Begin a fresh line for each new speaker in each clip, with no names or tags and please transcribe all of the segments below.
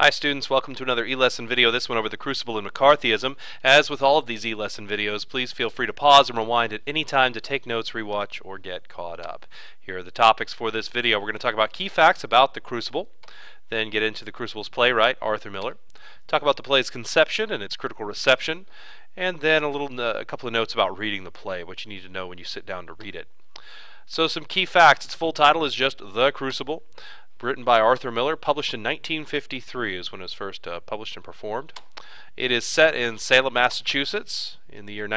Hi students, welcome to another e-lesson video, this one over the Crucible and McCarthyism. As with all of these e-lesson videos, please feel free to pause and rewind at any time to take notes, rewatch, or get caught up. Here are the topics for this video. We're going to talk about key facts about the Crucible, then get into the Crucible's playwright, Arthur Miller, talk about the play's conception and its critical reception, and then a couple of notes about reading the play, what you need to know when you sit down to read it. So some key facts. Its full title is just The Crucible. Written by Arthur Miller, published in 1953 is when it was first published and performed. It is set in Salem, Massachusetts in the year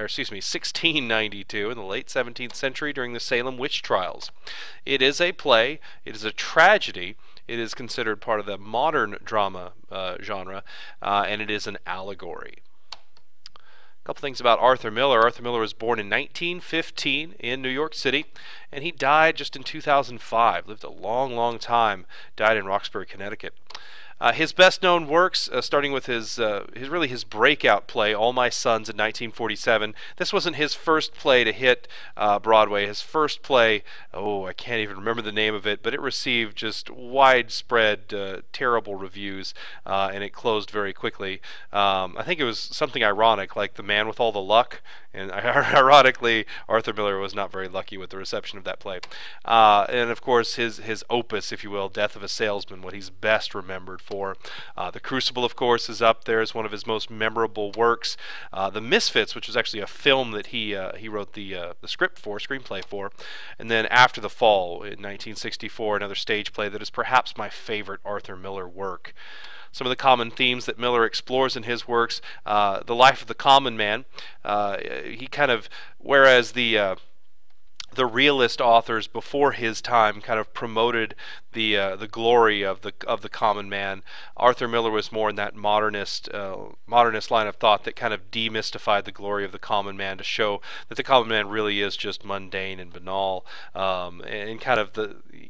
1692 in the late 17th century during the Salem witch trials. It is a play. It is a tragedy. It is considered part of the modern drama genre, and it is an allegory. A couple things about Arthur Miller. Arthur Miller was born in 1915 in New York City, and he died just in 2005. Lived a long, long time. Died in Roxbury, Connecticut. His best-known works, starting with his breakout play, All My Sons, in 1947. This wasn't his first play to hit Broadway. His first play, I can't even remember the name of it, but it received just widespread, terrible reviews, and it closed very quickly. I think it was something ironic, like The Man with All the Luck, and ironically, Arthur Miller was not very lucky with the reception of that play. And of course, his opus, if you will, Death of a Salesman, what he's best remembered for. The Crucible, of course, is up there as one of his most memorable works. The Misfits, which was actually a film that he wrote the screenplay for, and then After the Fall in 1964, another stage play that is perhaps my favorite Arthur Miller work. Some of the common themes that Miller explores in his works: the life of the common man. He kind of, whereas the realist authors before his time kind of promoted the glory of the common man, Arthur Miller was more in that modernist line of thought that kind of demystified the glory of the common man to show that the common man really is just mundane and banal, and kind of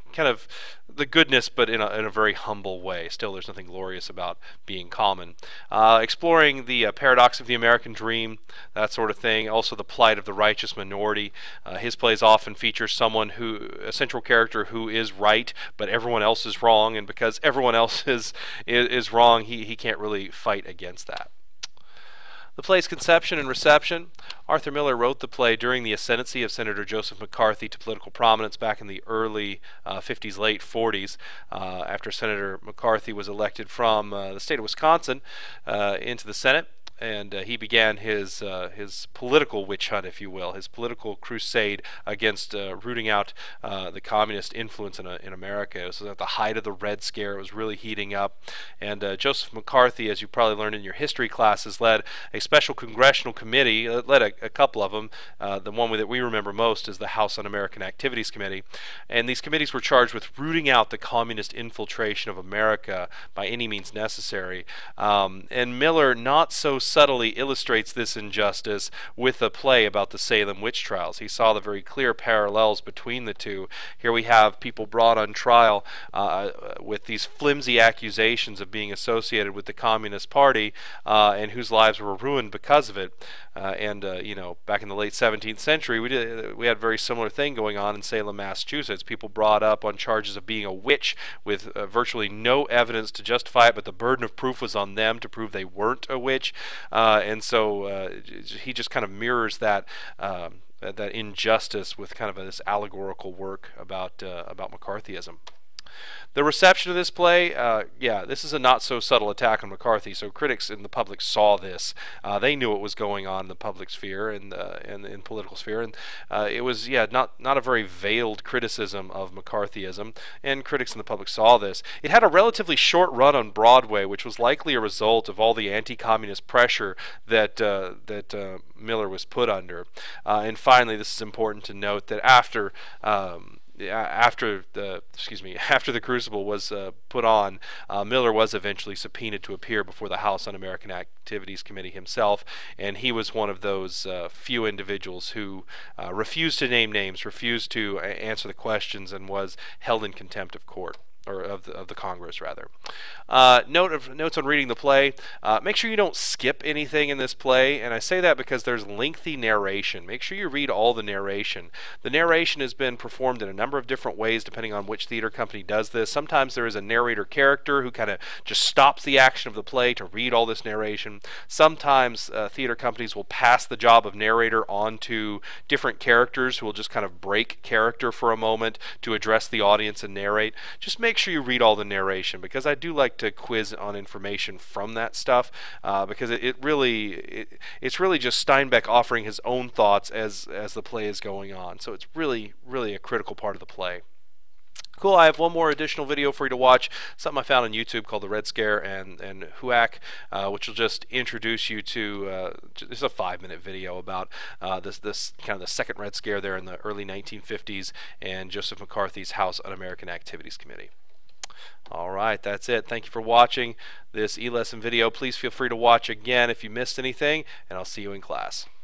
the goodness, but in a very humble way. Still, there's nothing glorious about being common. Exploring the paradox of the American dream, that sort of thing. Also, the plight of the righteous minority. His plays often feature a central character who is right, but everyone else is wrong, and because everyone else is wrong, he can't really fight against that. The play's conception and reception. Arthur Miller wrote the play during the ascendancy of Senator Joseph McCarthy to political prominence back in the early 50s, late 40s, after Senator McCarthy was elected from the state of Wisconsin into the Senate. And he began his political witch hunt, if you will, his political crusade against rooting out the communist influence in America. It was at the height of the Red Scare. It was really heating up. And Joseph McCarthy, as you probably learned in your history classes, led a special congressional committee, led a couple of them. The one that we remember most is the House Un-American Activities Committee. And these committees were charged with rooting out the communist infiltration of America by any means necessary. And Miller, not so subtly, illustrates this injustice with a play about the Salem witch trials. He saw the very clear parallels between the two. Here we have people brought on trial with these flimsy accusations of being associated with the Communist Party, and whose lives were ruined because of it. Back in the late 17th century, we had a very similar thing going on in Salem, Massachusetts. People brought up on charges of being a witch with virtually no evidence to justify it, but the burden of proof was on them to prove they weren't a witch. And so he just kind of mirrors that injustice with kind of this allegorical work about McCarthyism. The reception of this play, this is a not-so-subtle attack on McCarthy, so critics in the public saw this. They knew what was going on in the public sphere and in political sphere, and it was, not a very veiled criticism of McCarthyism, and critics in the public saw this. It had a relatively short run on Broadway, which was likely a result of all the anti-communist pressure that Miller was put under. And finally, this is important to note that after the Crucible was put on, Miller was eventually subpoenaed to appear before the House Un-American Activities Committee himself, and he was one of those few individuals who refused to name names, refused to answer the questions, and was held in contempt of court. or of the Congress rather. Notes on reading the play. Make sure you don't skip anything in this play, and I say that because there's lengthy narration. Make sure you read all the narration. The narration has been performed in a number of different ways depending on which theater company does this. Sometimes there is a narrator character who kind of just stops the action of the play to read all this narration. Sometimes theater companies will pass the job of narrator on to different characters who will just kind of break character for a moment to address the audience and narrate. Just make sure you read all the narration, because I do like to quiz on information from that stuff, because it's really just Steinbeck offering his own thoughts as the play is going on. So it's really a critical part of the play. Cool, I have one more additional video for you to watch, something I found on YouTube called The Red Scare and HUAC, which will just introduce you to, it's a 5-minute video about this kind of the second Red Scare there in the early 1950s and Joseph McCarthy's House Un-American Activities Committee. Alright, that's it. Thank you for watching this e-lesson video. Please feel free to watch again if you missed anything, and I'll see you in class.